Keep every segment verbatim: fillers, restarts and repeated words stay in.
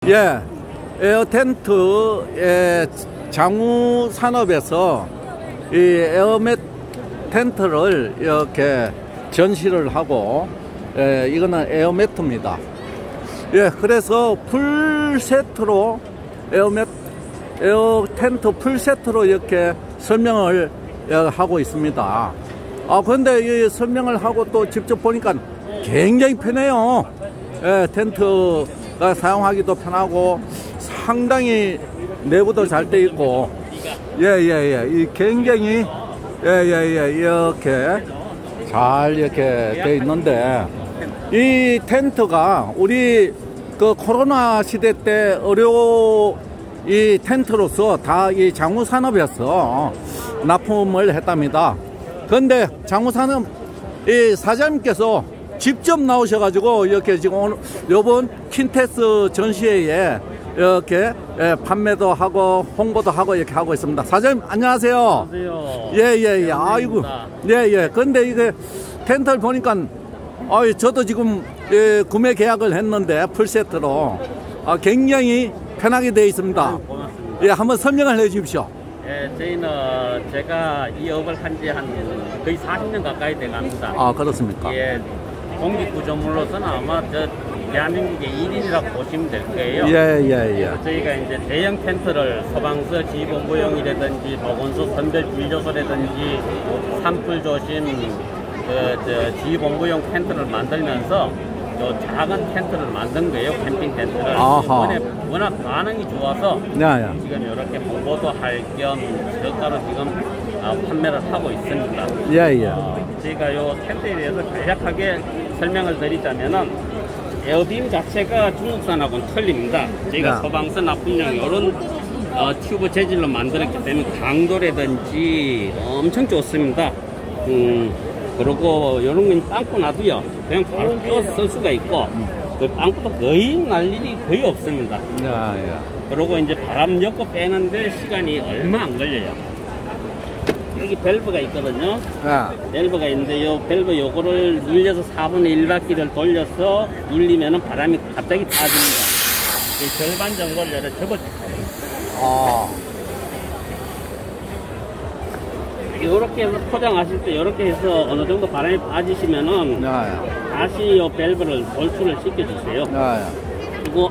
예, 에어 텐트의 장우 산업에서 이 에어맷 텐트를 이렇게 전시를 하고, 예, 이거는 에어매트입니다. 예, 그래서 풀 세트로 에어맷, 에어 텐트 풀 세트로 이렇게 설명을 하고 있습니다. 아, 근데 이 설명을 하고 또 직접 보니까 굉장히 편해요. 예, 텐트가 사용하기도 편하고 상당히 내부도 잘 돼 있고, 예예예, 이 굉장히 예예예 이렇게 잘 이렇게 돼 있는데, 이 텐트가 우리 그 코로나 시대 때 의료 이 텐트로서 다 이 장우 산업에서 납품을 했답니다. 그런데 장우 산업 이 사장님께서 직접 나오셔가지고 이렇게 지금 오늘 요번 킨텍스 전시회에 이렇게 예, 판매도 하고 홍보도 하고 이렇게 하고 있습니다. 사장님 안녕하세요. 안녕하세요. 예예예. 예, 아이고 예예. 근데 이게 텐트를 보니까 아, 저도 지금 예, 구매 계약을 했는데 풀세트로 아, 굉장히 편하게 되어 있습니다. 아유, 고맙습니다. 예, 한번 설명을 해 주십시오. 예, 저희는 제가 이 업을 한 지 한 거의 사십 년 가까이 돼 갑니다. 아, 그렇습니까? 예, 공기구조물로서는 아마 저 대한민국의 일 인이라고 보시면 될 거예요. 예, 예, 예. 저희가 이제 대형 텐트를 소방서 지휘본부용이라든지 보건소 선별 진료소라든지 산불 조심 그, 저 지휘본부용 텐트를 만들면서 요 작은 텐트를 만든 거예요. 캠핑 텐트를. 이번에 워낙 반응이 좋아서 네, 네. 지금 이렇게 홍보도 할 겸 저가로 지금 어, 판매를 하고 있습니다. 예, 예. 어, 저희가 요 텐트에 대해서 간략하게 설명을 드리자면은 에어빔 자체가 중국산하고는 틀립니다. 저희가 네. 소방서 납품용 이런 어, 튜브 재질로 만들었기 때문에 강도라든지 엄청 좋습니다. 음, 그리고 이런 건 빵꾸 나도요 그냥 바로 껴서 쓸 수가 있고, 그 빵꾸도 거의 날 일이 거의 없습니다. 야, 야. 그리고 이제 바람 엮고 빼는데 시간이 얼마 안 걸려요. 여기 밸브가 있거든요. 야. 밸브가 있는데 요 밸브 요거를 눌려서 사분의 일 바퀴를 돌려서 눌리면은 바람이 갑자기 빠집니다. 절반 정도를 열어 접어주세요. 아. 이렇게 해서 포장하실 때 이렇게 해서 어느 정도 바람이 빠지시면은 야, 야. 다시 이 밸브를 돌출을 시켜주세요. 야, 야. 그리고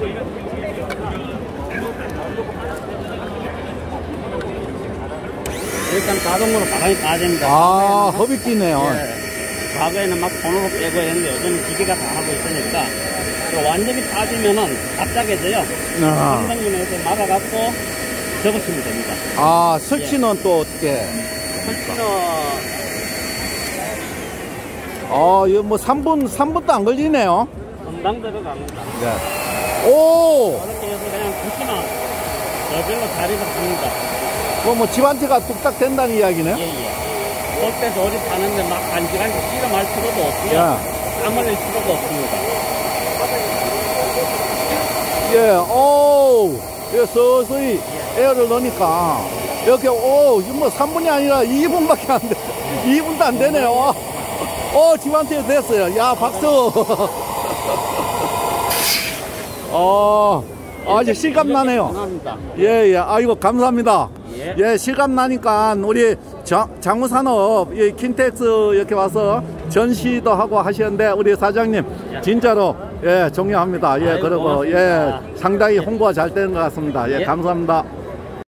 일단 자동으로 바람이 빠집니다. 아, 허비 끼네요. 예, 과거에는 막 손으로 빼고 했는데 요즘 기계가 다 하고 있으니까 완전히 빠지면은 갑자기져요. 선생님에서 막아갖고 접으시면 됩니다. 아, 설치는 예. 또 어떻게? 설치는 아, 이거 뭐 삼 분, 삼 분도 안 걸리네요. 금방 들어갑니다. 네. 오! 이렇게 해서 그냥 붙이면 저절로 자리를 합니다. 뭐, 뭐, 집안티가 뚝딱 된다는 이야기네? 예, 예. 볼때 조립하는데 막 간지간지 씨름할 필요도 없고요. 야. 땀 흘릴 필요도 없습니다. 예, 오! 예, 서서히 에어를 넣으니까, 이렇게, 오, 이거 뭐 삼 분이 아니라 이 분밖에 안 돼. 이 분도 안 되네요. 어, 집안티 됐어요. 야, 박수! 어, 아주 실감 나네요. 예, 예. 아이고, 감사합니다. 예, 예 실감 나니까 우리 장, 장우산업, 이 킨텍스 이렇게 와서 전시도 하고 하시는데, 우리 사장님, 진짜로, 예, 존경합니다. 예, 그리고, 예, 상당히 홍보가 잘 되는 것 같습니다. 예, 감사합니다.